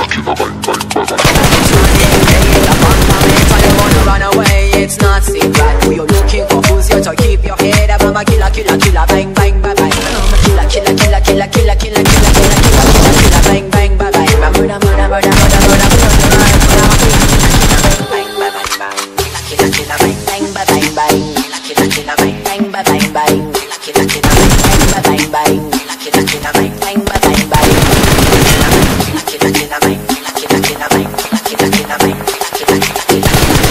Run away, it's not secret. Who you looking for? Who's here to keep your head up? I'm a killer, killer, killer, bang, bang, bye, bye. I'm a killer, killer, killer, killer, killer, killer, killer, killer, killer, killer, killer, bang, bang, bye, bye. I'm a murder, murder, murder, murder, murder, killer, killer, bang, bang, bye, bang, bang. Killer, killer, bang, bang, bye, bang, bang. Killer, killer, bang, bang, bye, bang, bang. Killer, killer, bang, bang, bye, bang, bang. Killer, killer, bang, killer, killer, bang, killer, killer, bang, killer, killer, killer.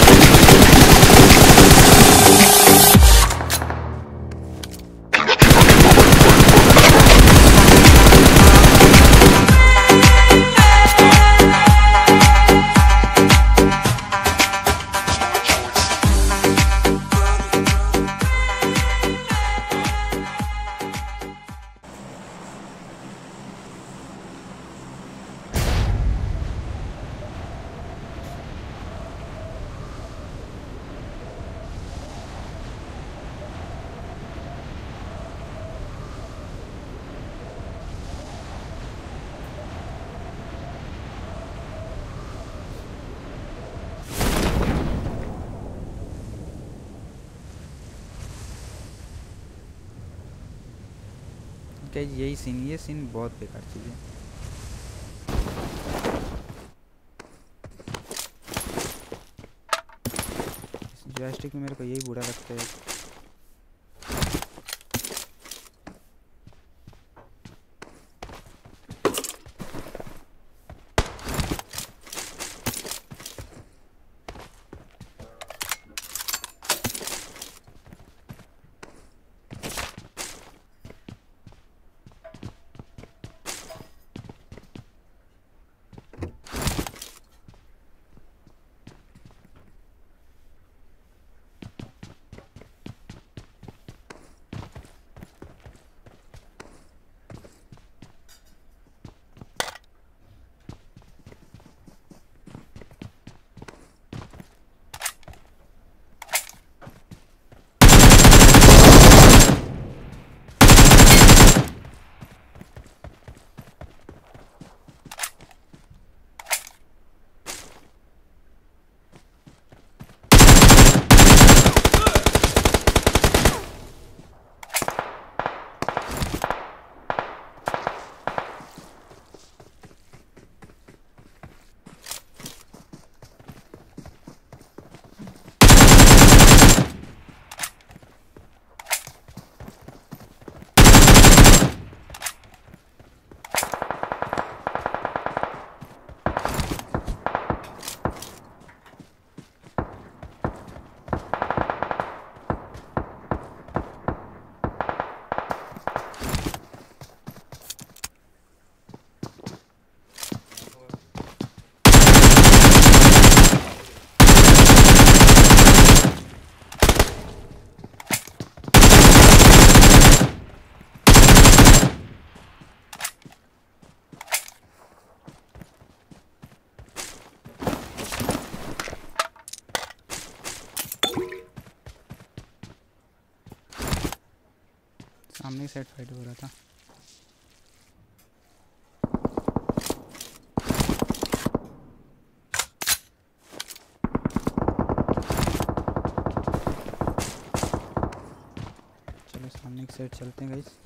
क्या यही scene, ये scene बहुत बेकार चीज़ है। इस joystick में मेरे को यही बुरा लगता है। सामने साइड फाइट हो रहा था। चलो सामने की साइड चलते हैं गाइस।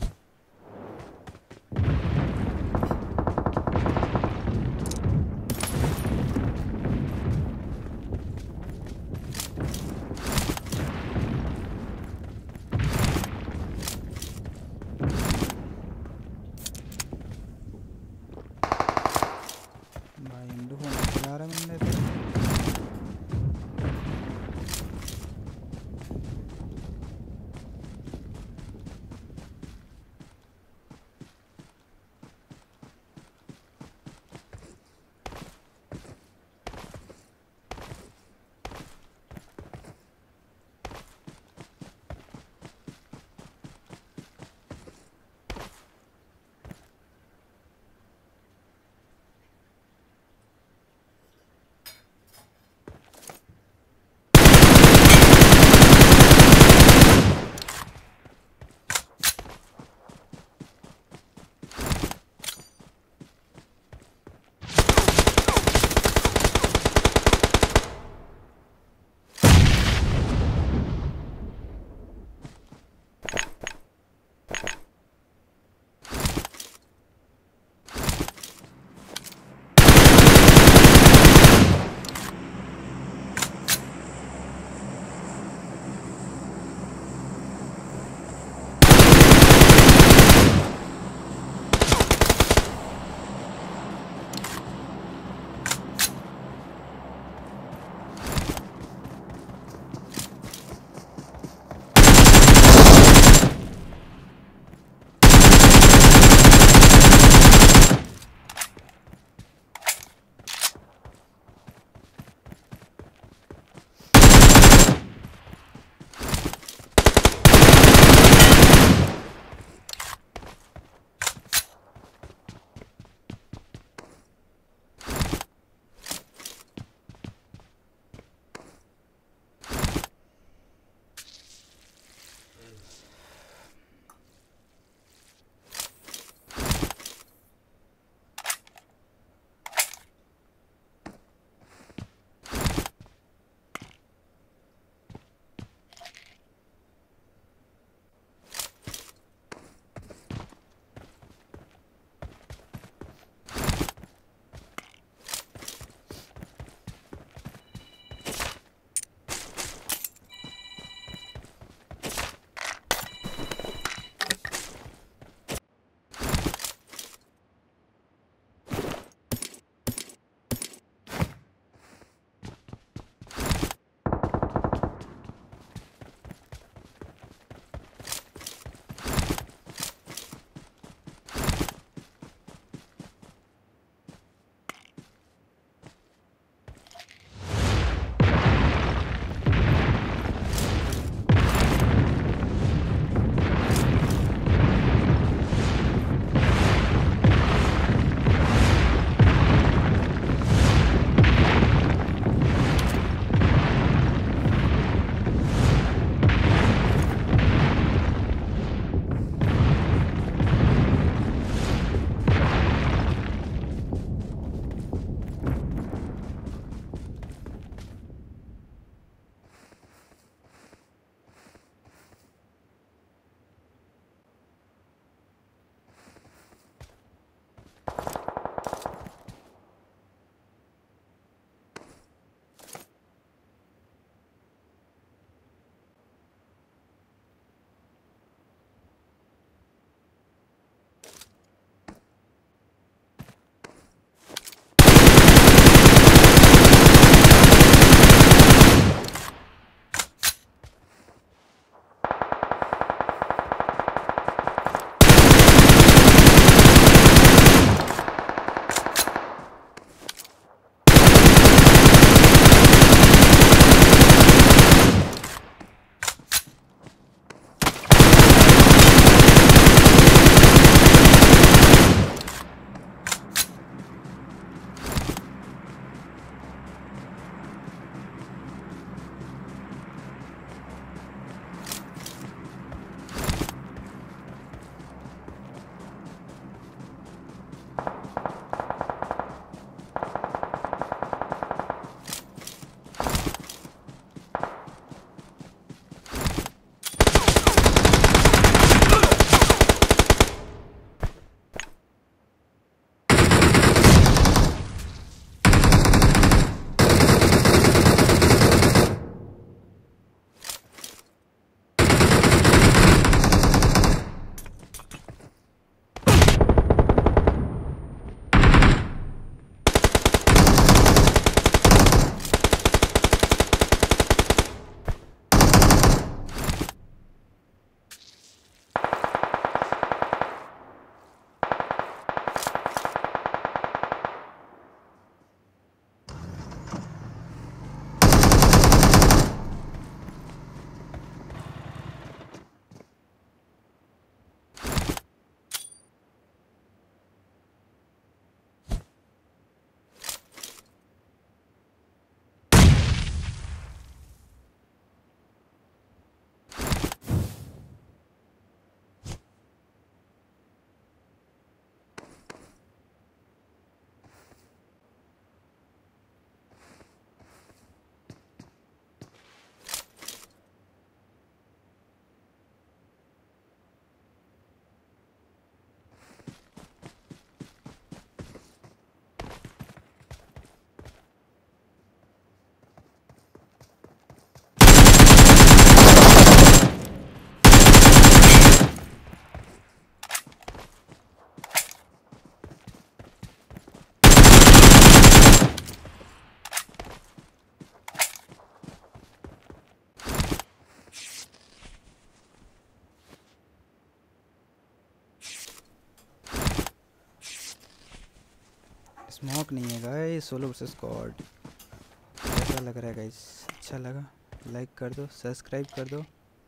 स्मोक नहीं है गाइस, सोलो वर्सेस स्क्वाड। कैसा लग रहा है गाइस? अच्छा लगा? लाइक कर दो, सब्सक्राइब कर दो।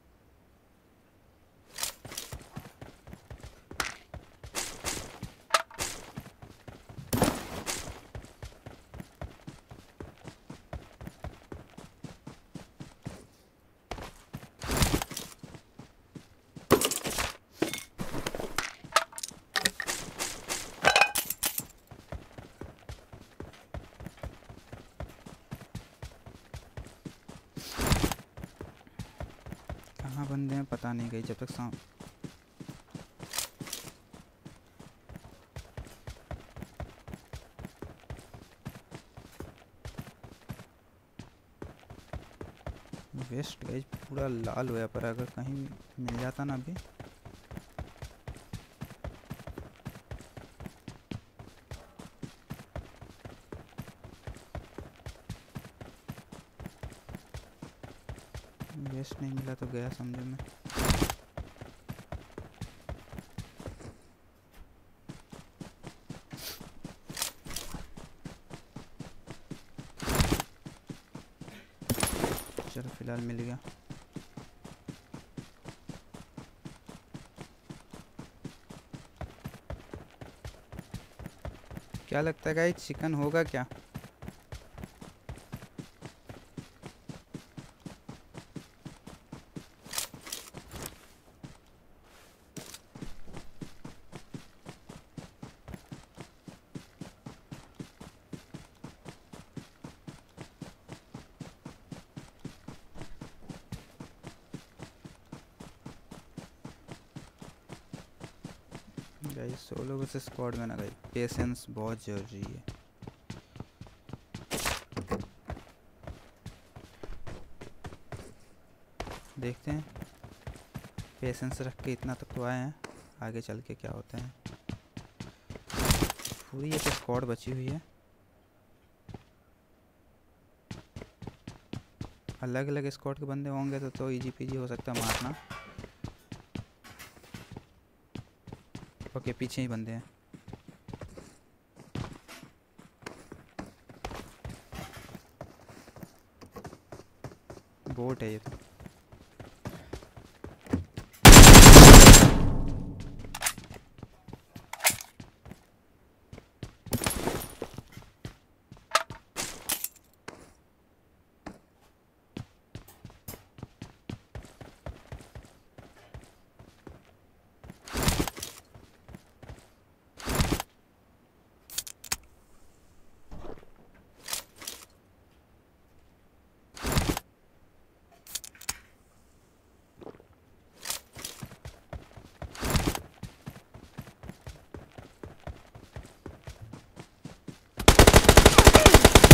कहाँ बंदे हैं पता नहीं गई जब तक वेस्ट गाइस पूरा लाल हुआ, पर अगर कहीं मिल जाता ना अभी। वेस्ट नहीं मिला तो गया समझो मैं। चलो फिलहाल मिल गया। क्या लगता है गाइस, चिकन होगा क्या? गाइस सोलो वर्सेस स्क्वाड में ना गाइस पेशेंस बहुत जरूरी है। देखते हैं, पेशेंस रख के इतना तक तो आए हैं, आगे चल के क्या होता है। पूरी एक स्क्वाड बची हुई है। अलग अलग स्क्वाड के बंदे होंगे तो इजी पीजी हो सकता है मारना। ओके पीछे ही बंदे हैं। बोट है ये तो।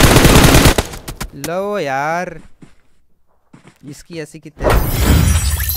लो यार, इसकी ऐसी की तैसी।